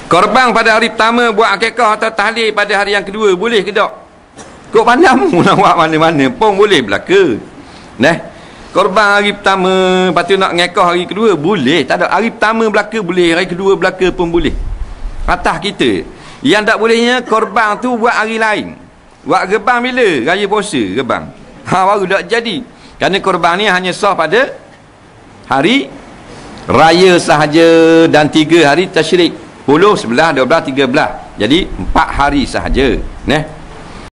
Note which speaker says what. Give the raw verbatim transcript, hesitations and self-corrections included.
Speaker 1: Korban pada hari pertama buat akikah atau tahlil pada hari yang kedua, boleh ke tak? Kau pandangmu nak buat mana-mana pun boleh belaka. Nah, korban hari pertama, lepas tu nak ngekah hari kedua, boleh. Tak ada, hari pertama belaka boleh, hari kedua belaka pun boleh. Atas kita. Yang tak bolehnya korban tu buat hari lain. Buat gebang bila? Raya puasa gebang. Ha, baru tak jadi. Kerana korban ni hanya sah pada hari raya sahaja dan tiga hari tasyrik. sepuluh, sebelas, dua belas, tiga belas. Jadi empat hari sahaja. Nah.